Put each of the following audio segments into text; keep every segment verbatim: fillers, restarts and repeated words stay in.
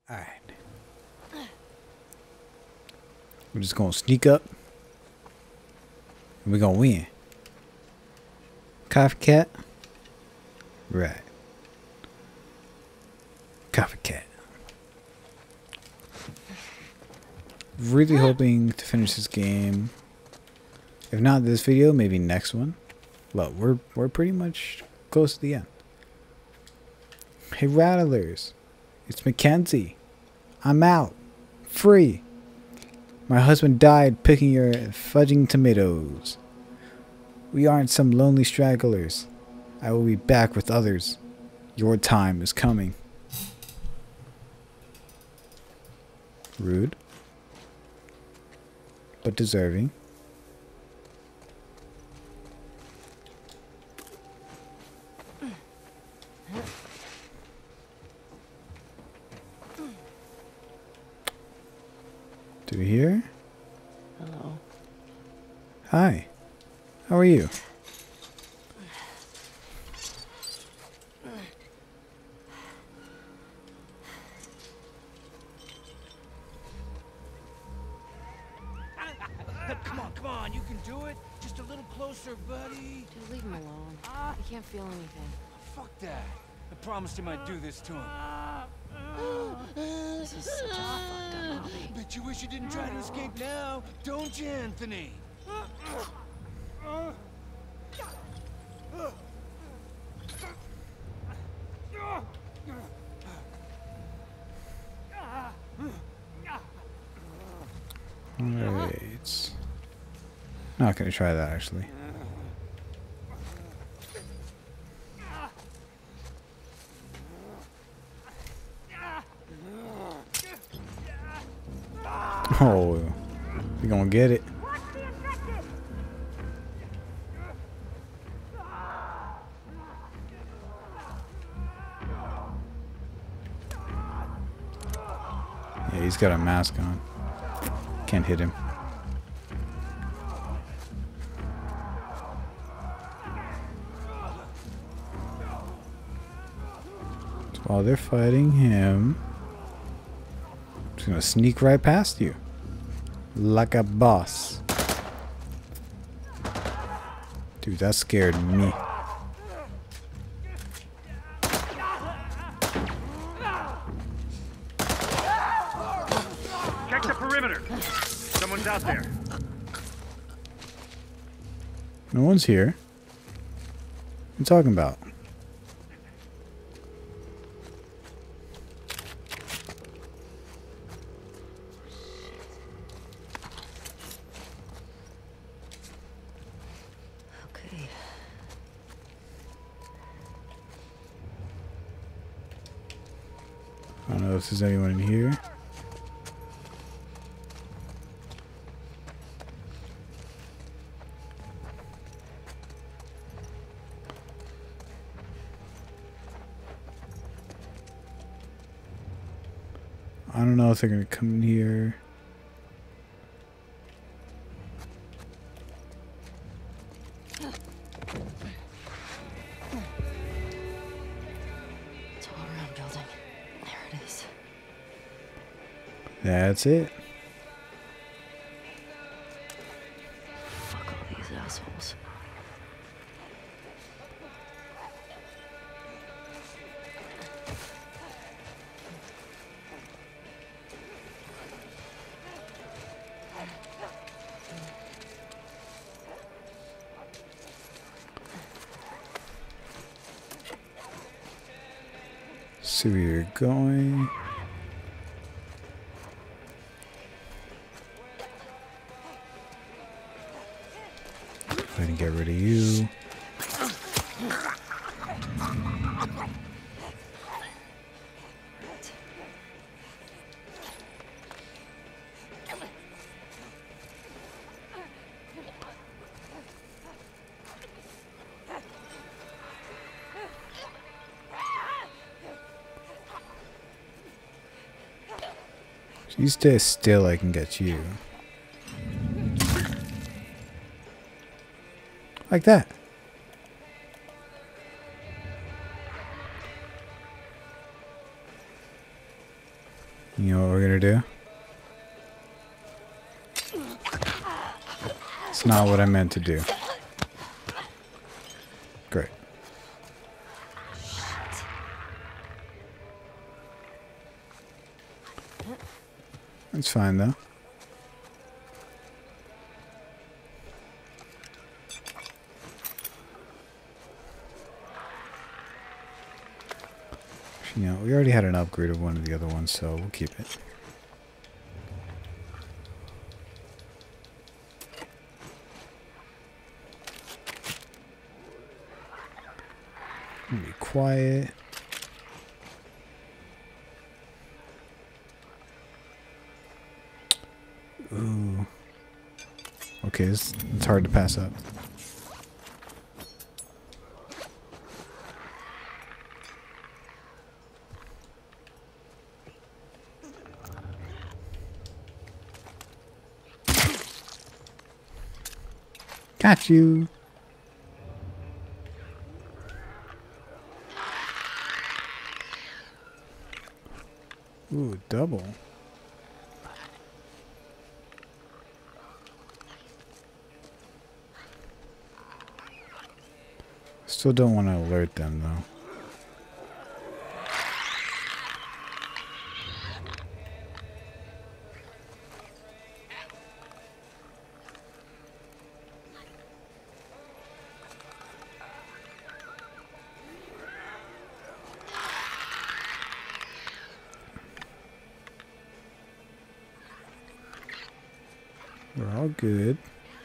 Alright. We're just gonna sneak up. And we're gonna win. Coffee cat? Right. Coffee cat. Really hoping to finish this game. If not this video, maybe next one. Well, we're we're pretty much close to the end. Hey Rattlers, it's Mackenzie. I'm out. Free. My husband died picking your fudging tomatoes. We aren't some lonely stragglers. I will be back with others. Your time is coming. Rude. But deserving. Do you hear? Hello. Hi. How are you? Come on, come on, you can do it. Just a little closer, buddy. Dude, leave him alone. Ah. He can't feel anything. Fuck that. I promised him I'd do this to him. This is such a fucked up hobby. Bet you wish you didn't try to escape now, don't you, Anthony? Alright. Not gonna try that actually. Oh, we gonna get it. Yeah, he's got a mask on. Can't hit him. So while they're fighting him, I'm just gonna sneak right past you. Like a boss. Dude, that scared me. Check the perimeter. Someone's out there. No one's here. What are you talking about? Okay. I don't know if there's anyone in here. I don't know if they're gonna come in here. It's all around building. There it is. That's it. Fuck all these assholes. See where you're going. Go ahead and get rid of you. If you stay still, I can get you. Like that. You know what we're gonna do? It's not what I meant to do. Great. That's fine though. You know, we already had an upgrade of one of the other ones, so we'll keep it. Be quiet. Ooh. Okay, it's, it's hard to pass up. Got you. Ooh, double. Still don't want to alert them though. We're all good.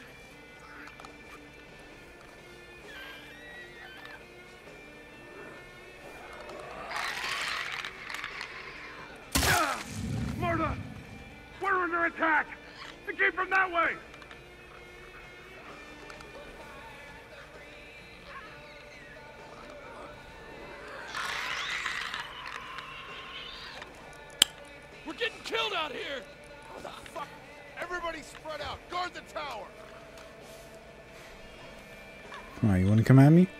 Marta! We're under attack! It came from that way! We're getting killed out here! How the fuck? Everybody spread out! Guard the tower! Come on, you want to come at me?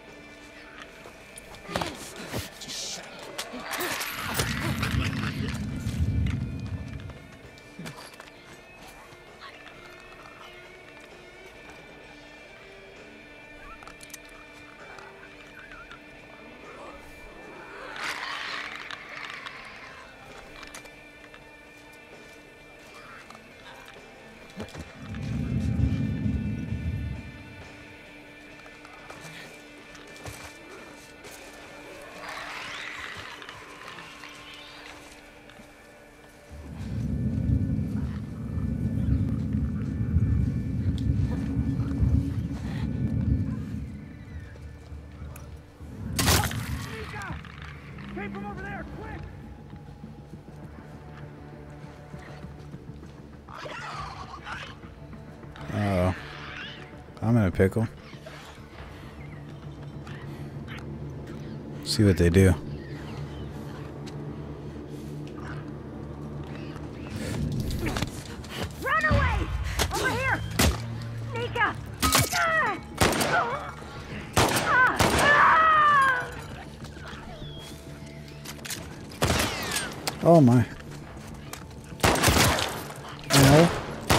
Came from over there, quick! Uh oh. I'm in a pickle. See what they do. Run away! Over here! Nika! Ah! Ah! Ah! Oh my. Ow.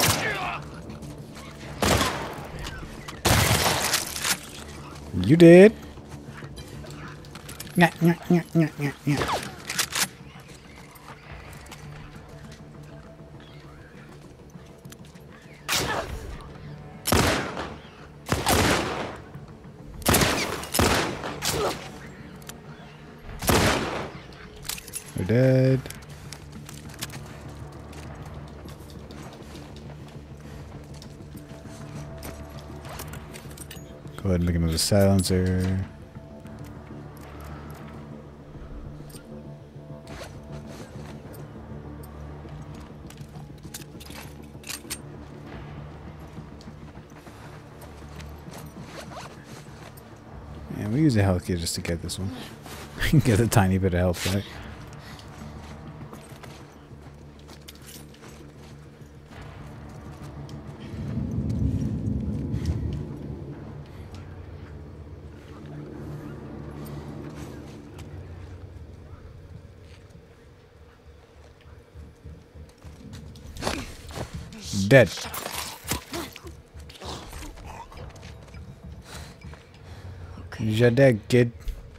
You did. Nyah, nyah, nyah, nyah, nyah, nyah. They're dead. Go ahead and look into the silencer. And we use a health kit just to get this one. Get a tiny bit of health back. Dead. You're dead, kid.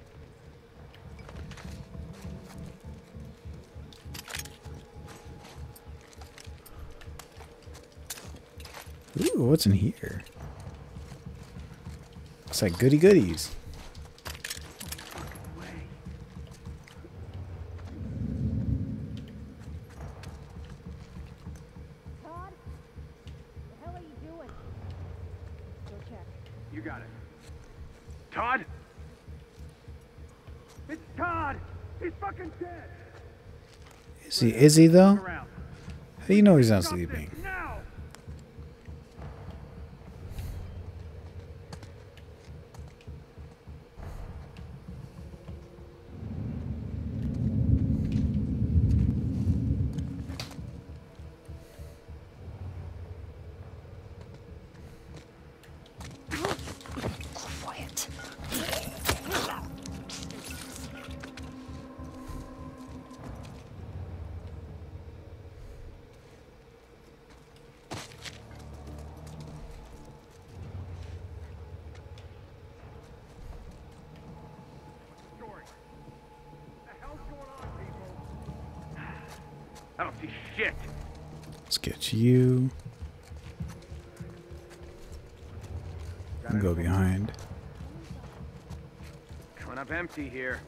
Ooh, what's in here? Looks like goody goodies. Todd? The hell are you doing? Go check. You got it. Todd? It's Todd! He's fucking dead! Is he? Is he though? Look around. How do you know he's not Stop this sleeping? now! Quiet. Story. What the hell's going on, people? I don't see shit. Let's get you. And go behind. Coming up empty here.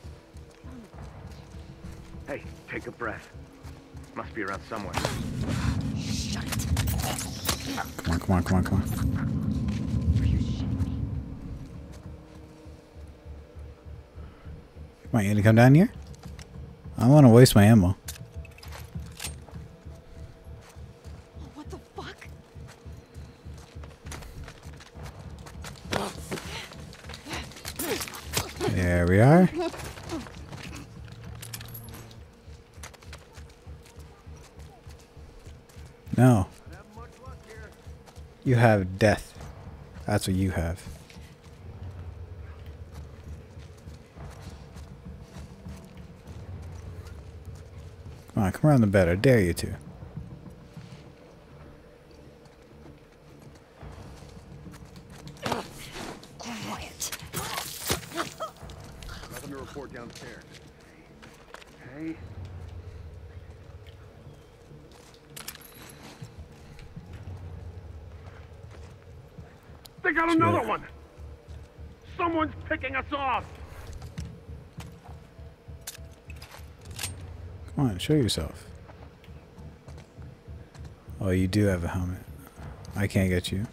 Hey, take a breath. Must be around somewhere. Shut it. Come on, come on, come on, come on. Are you shitting me? Come on, you gonna come down here? I don't want to waste my ammo. Oh, what the fuck? There we are. No. You have death. That's what you have. Come on, come around the bed. I dare you to. Quiet. Nothing to report downstairs. Okay. They got another Sure. one! Someone's picking us off! Come on, show yourself. Oh, you do have a helmet. I can't get you.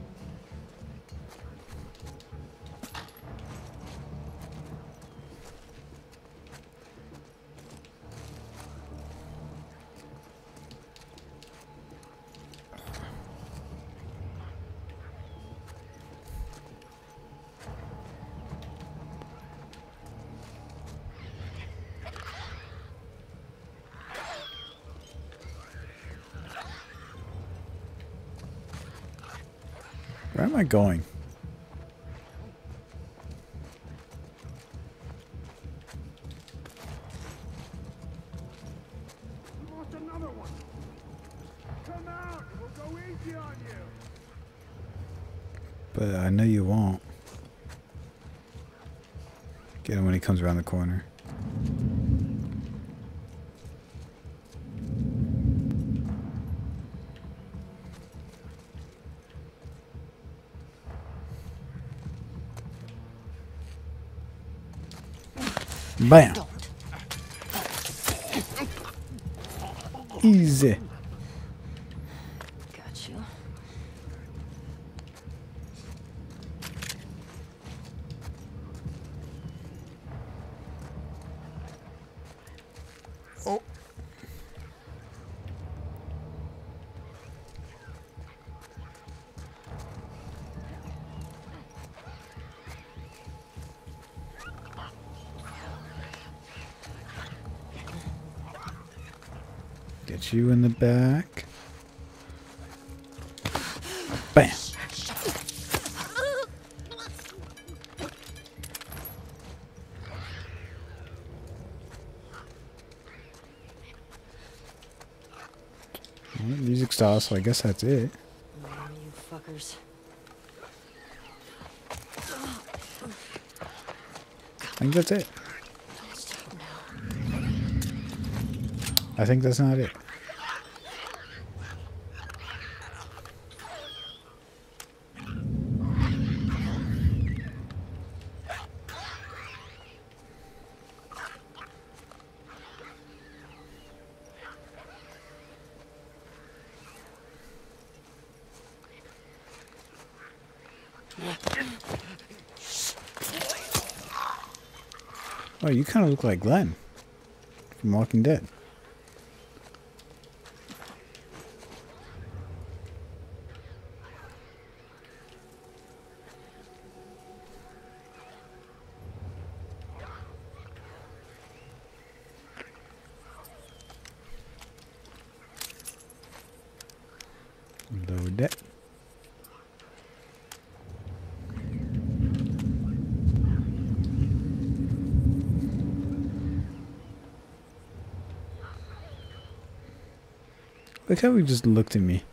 Where am I going? We lost another one! Come out! We'll go easy on you! But I know you won't. Get him when he comes around the corner. Bam! Don't. Easy. Got you. Oh. Get you in the back. Bam. Well, music style, so I guess that's it. Where are you fuckers? I think that's it. Don't stop now. I think that's not it. Oh, you kind of look like Glenn from Walking Dead. Load that. Look how he just looked at me.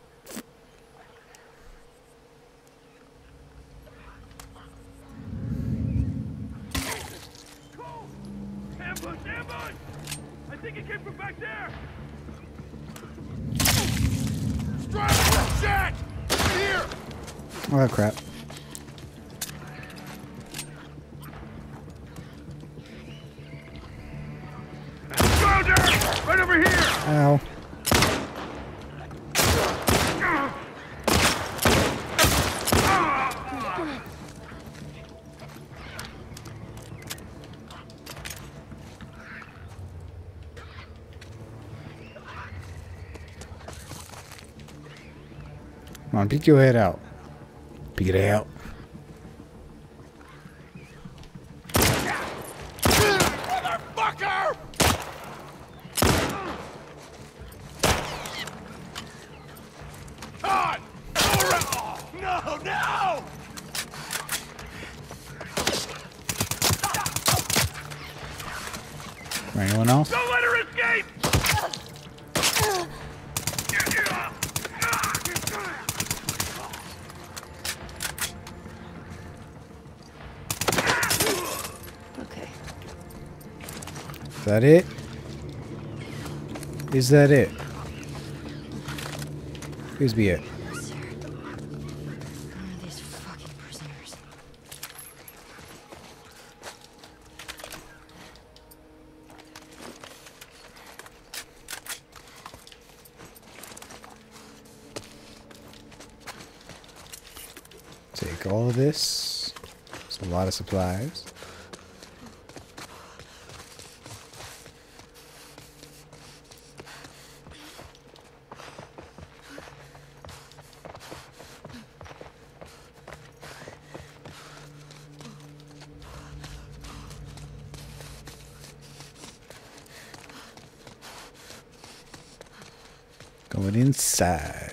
Ambush! Ambush! I think it came from back there! Strike! Shit! Here! Oh crap. Soldier! Right over here! Ow. Come on, peek your head out. Peek it out. Motherfucker! Todd! Oh, no, no! Or anyone else? Don't let her escape! Okay. Is that it? Is that it? Please be it. Sir. One of these fucking prisoners. Take all of this. It's a lot of supplies. Going inside.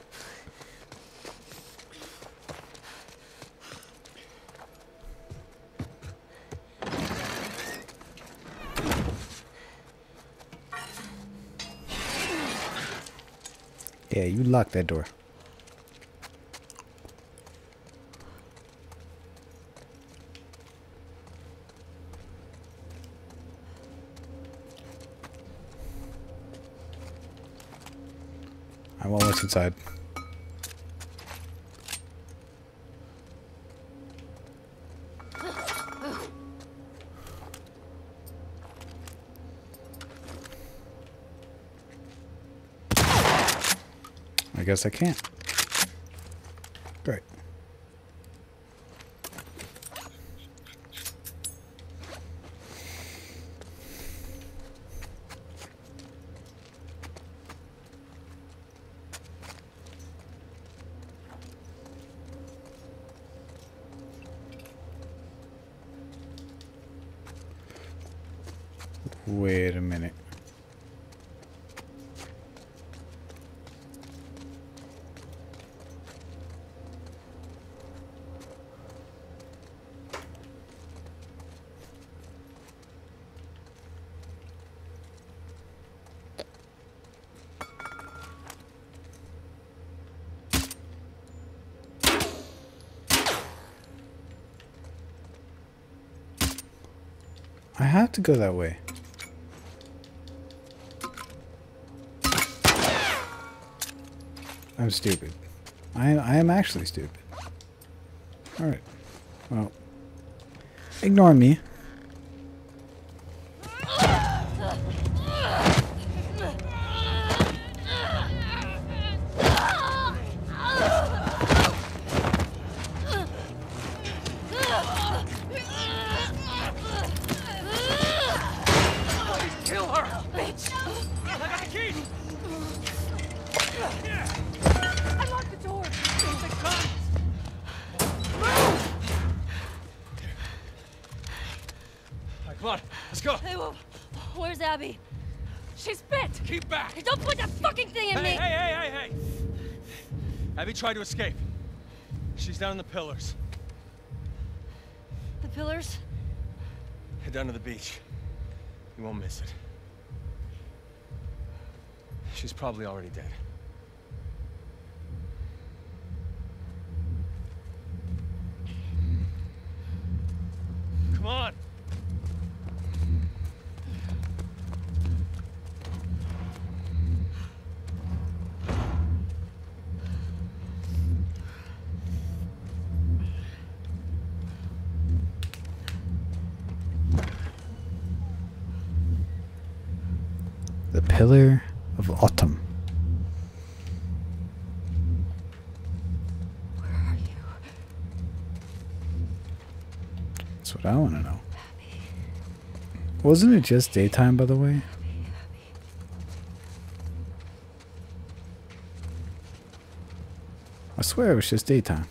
Yeah, you lock that door. I want what's inside. I guess I can't. Great. Wait a minute. I have to go that way. I'm stupid. I, I am actually stupid. Alright. Well. Ignore me. Kill her! Bitch! I got the key! I locked the door. The guns! All right, come on, let's go. Hey, wh- where's Abby? She's bit. Keep back. Hey, don't put that fucking thing in Hey, me. hey, hey, hey, hey! Abby tried to escape. She's down in the pillars. The pillars? Head down to the beach. You won't miss it. She's probably already dead. Come on! The Pillar of Autumn. Where are you? That's what I want to know. Wasn't it just daytime, by the way? I swear it was just daytime.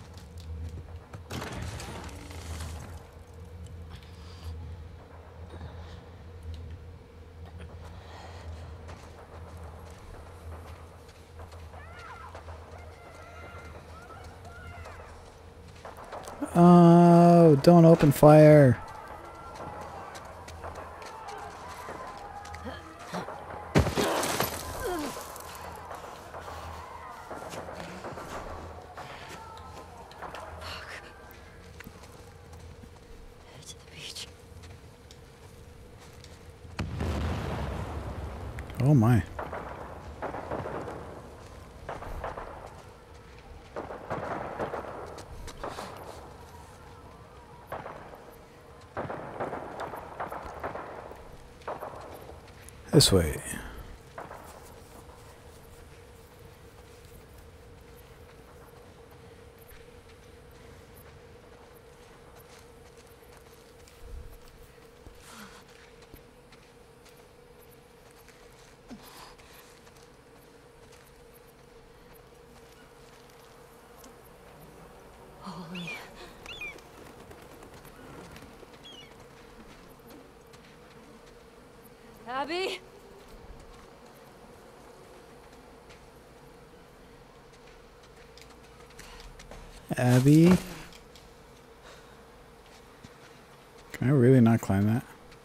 Oh, don't open fire. To the beach. Oh my. This way. Holy. Abby? Abby? Can I really not climb that?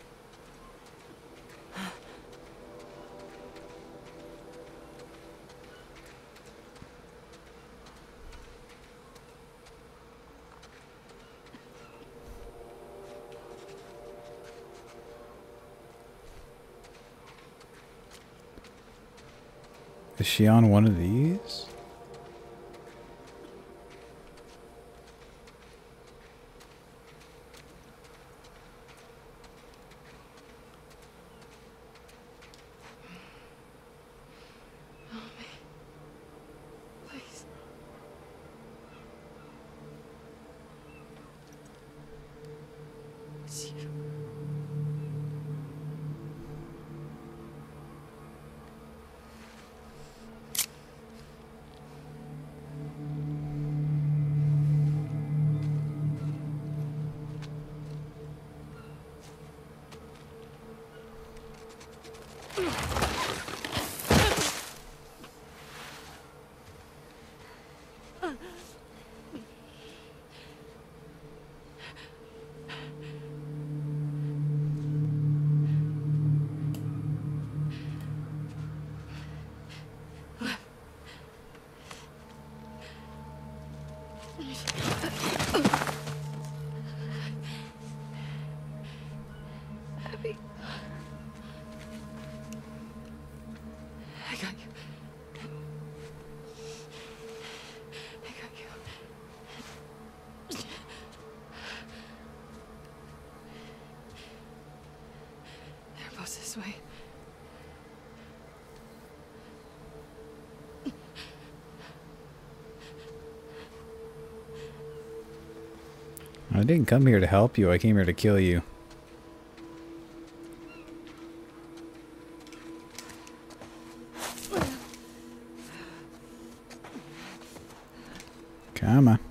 Is she on one of these? Please. It's you. me. I got you. I got you. They're both this way. I didn't come here to help you. I came here to kill you. Come on.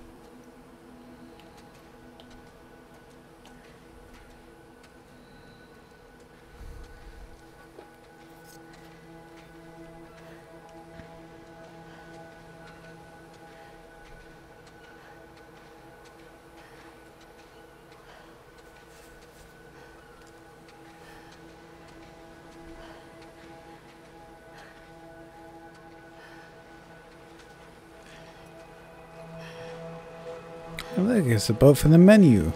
Oh, look, it's a boat from the menu.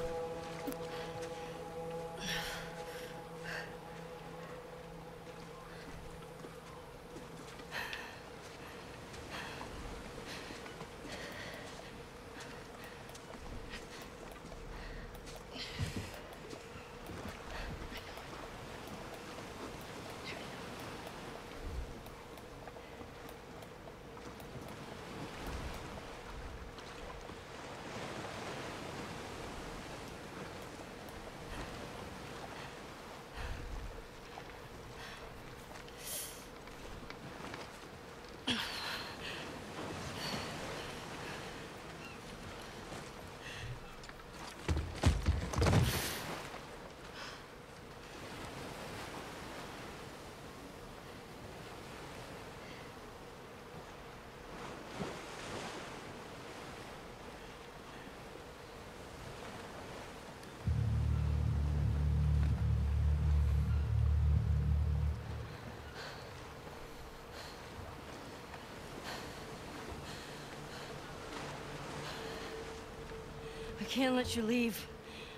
I can't let you leave.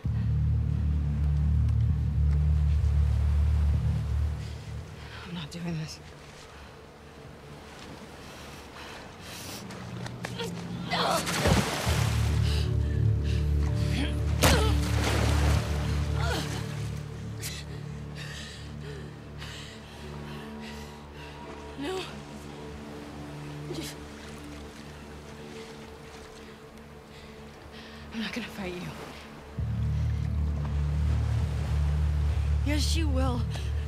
I'm not doing this. No. I'm not gonna fight you. Yes, you will.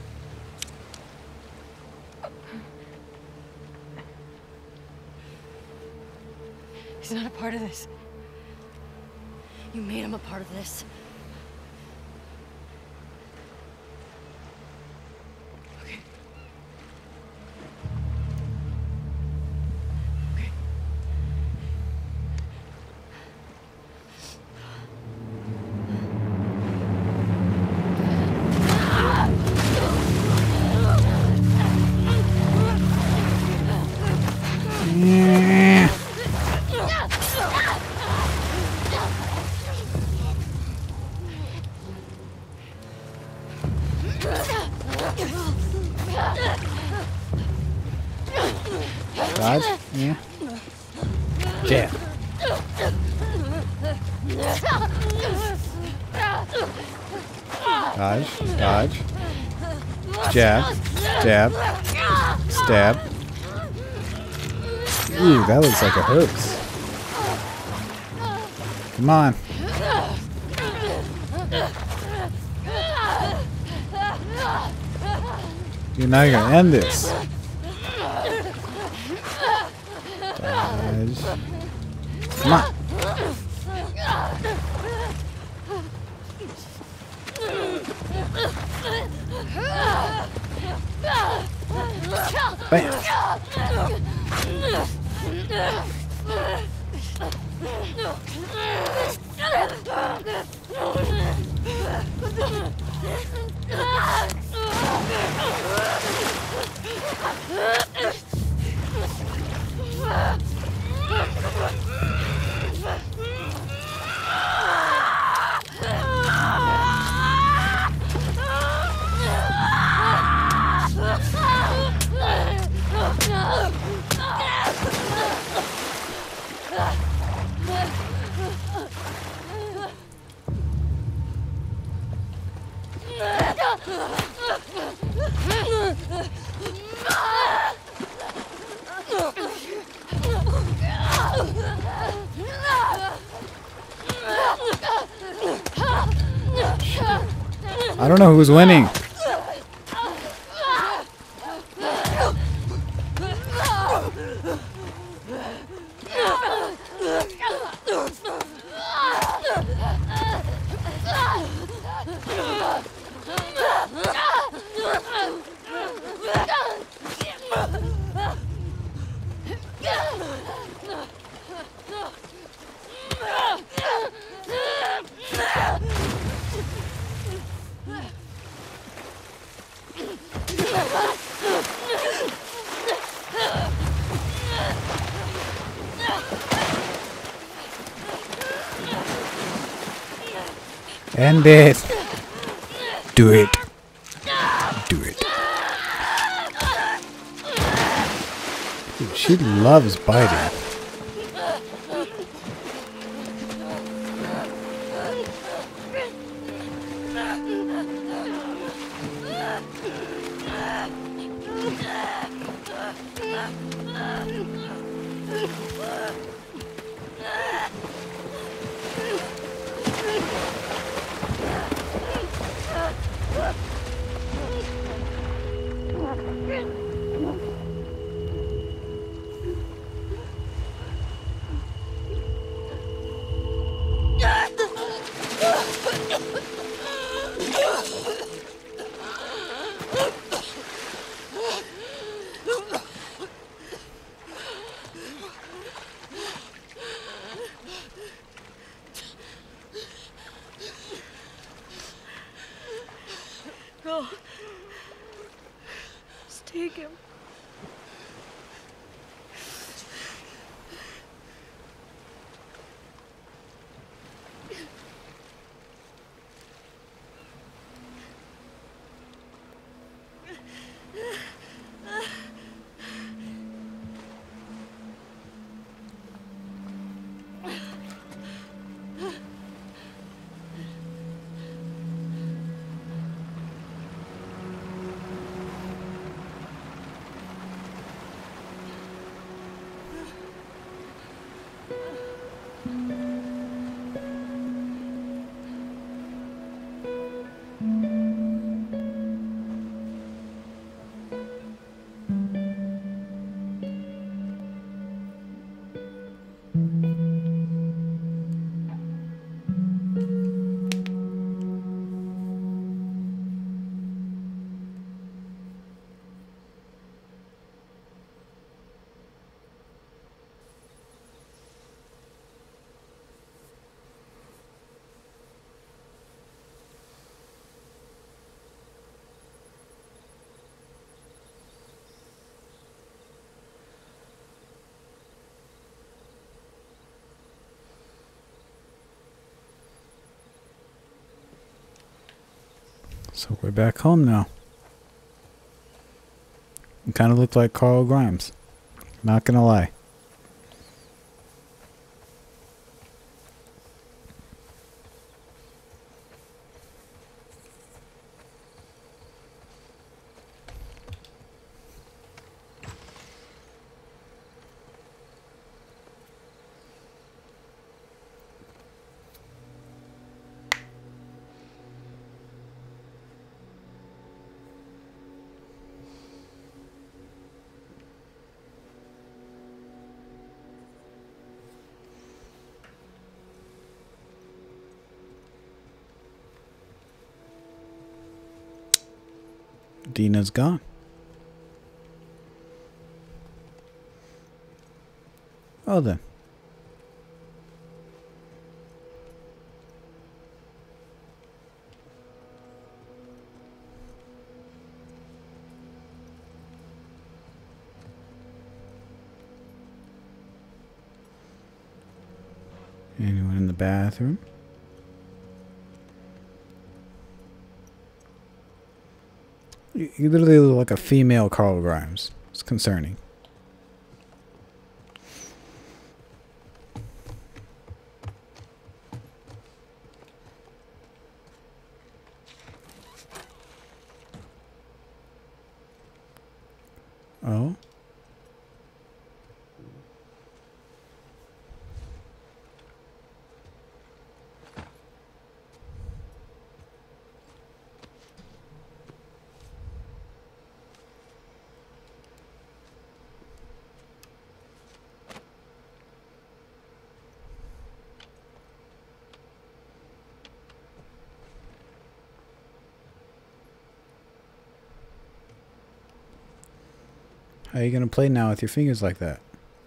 He's not a part of this. You made him a part of this. Okay. Okay. Dodge? Yeah. Jab. Dodge. Dodge. Jab. Jab. Stab. Ooh, that looks like a hoax. Come on. You're not gonna end this. Dodge. Come on. Bam. I don't know who's winning. End it. Do it. Do it. Dude, she loves biting. Go. Just take him. So we're back home now. You kind of look like Carl Grimes. Not gonna lie. Dina's gone. Oh then. Anyone in the bathroom? You you literally look like a female Carl Grimes. It's concerning. Oh? How are you gonna play now with your fingers like that?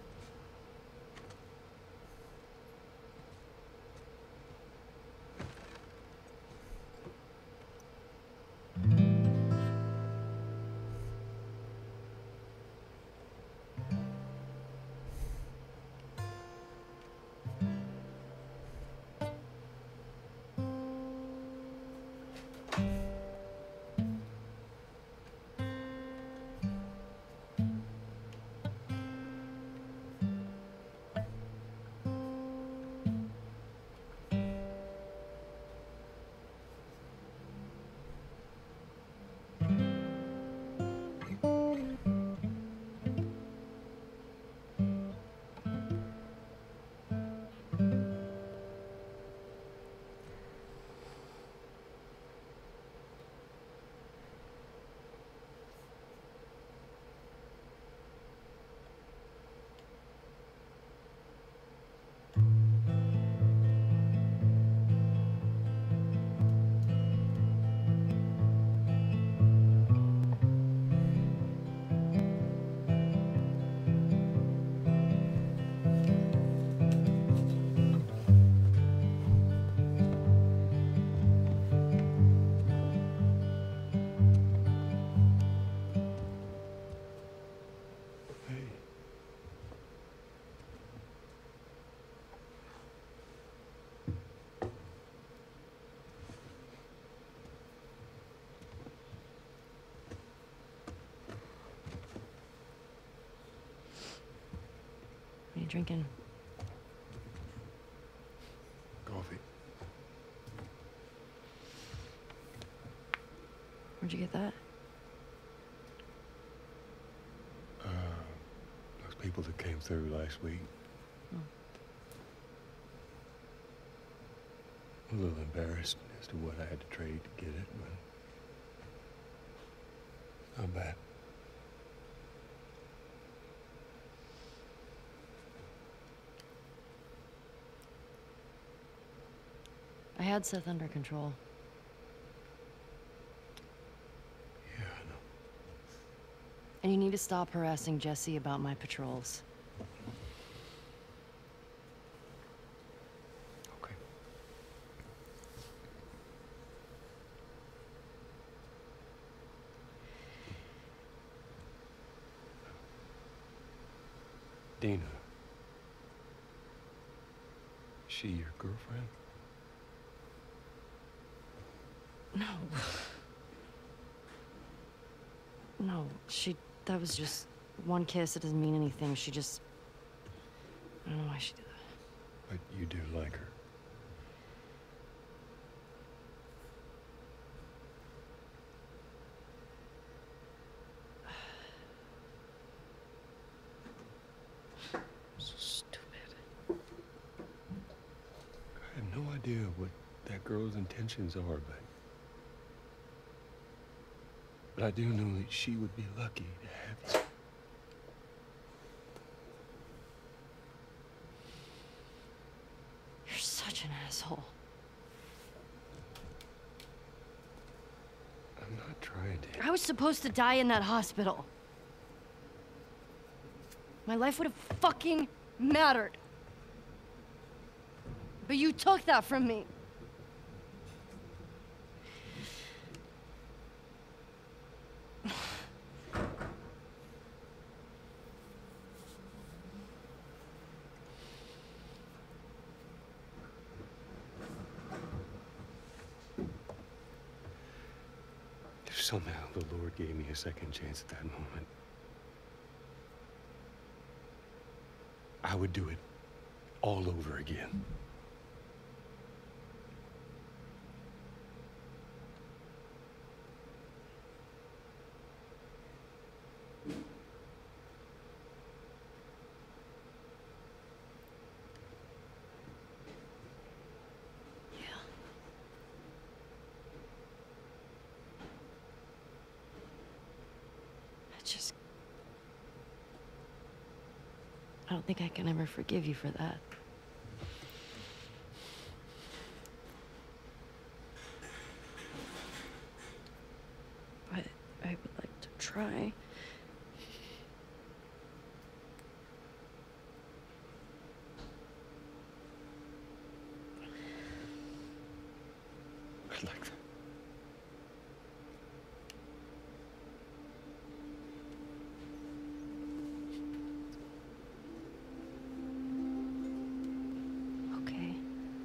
What are you drinking? Coffee. Where'd you get that? Uh, those people that came through last week. Oh. A little embarrassed as to what I had to trade to get it, but not bad. I had Seth under control. Yeah, I know. And you need to stop harassing Jesse about my patrols. Okay. Dina. Is she your girlfriend? No. No, she... That was just one kiss. It doesn't mean anything. She just... I don't know why she did that. But you do like her. So stupid. I have no idea what that girl's intentions are, but... But I do know that she would be lucky to have you. You're such an asshole. I'm not trying to. I was supposed to die in that hospital. My life would have fucking mattered. But you took that from me. If somehow the Lord gave me a second chance at that moment, I would do it all over again. don't think I can ever forgive you for that. But I would like to try. Good luck. Okay.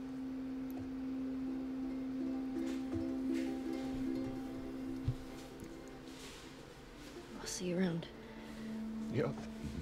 I'll see you around. Yep.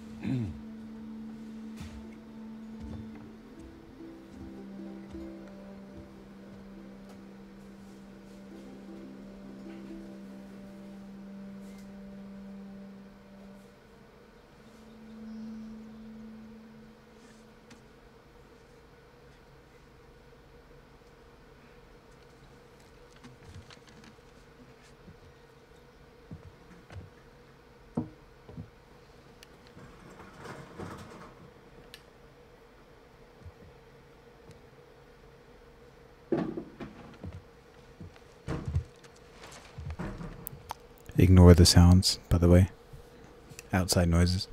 Ignore the sounds, by the way. Outside noises.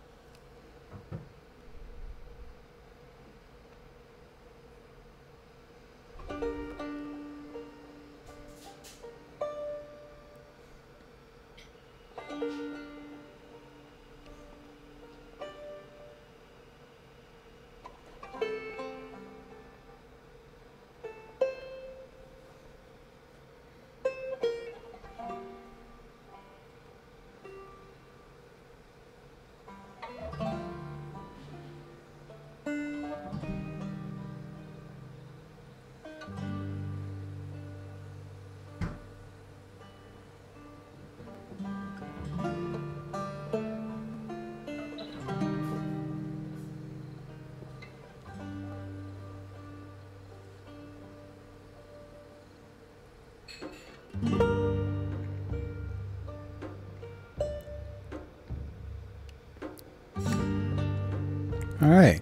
Alright.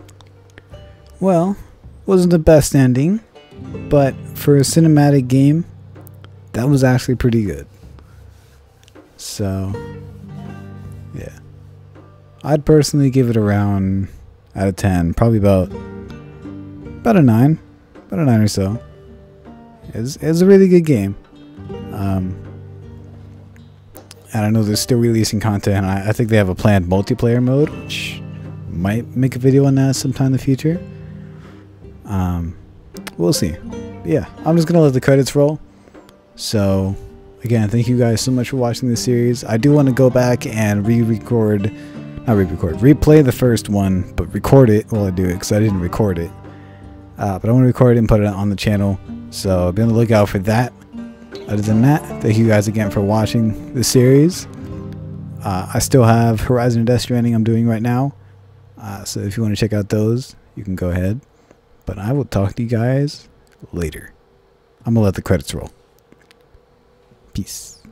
Well, wasn't the best ending, but for a cinematic game, that was actually pretty good. So, yeah. I'd personally give it around out of ten, probably about about a nine, about a nine or so. It's it's a really good game. Um, and I know they're still releasing content, and I, I think they have a planned multiplayer mode, which might make a video on that sometime in the future. Um, we'll see. But yeah, I'm just gonna let the credits roll. So, again, thank you guys so much for watching this series. I do want to go back and re-record, not re-record, replay the first one, but record it while I do it because I didn't record it. Uh, but I want to record it and put it on the channel, so be on the lookout for that. Other than that, thank you guys again for watching the series. Uh, I still have Horizon and Death Stranding I'm doing right now, uh, so if you want to check out those, you can go ahead. But I will talk to you guys later. I'm going to let the credits roll. Peace.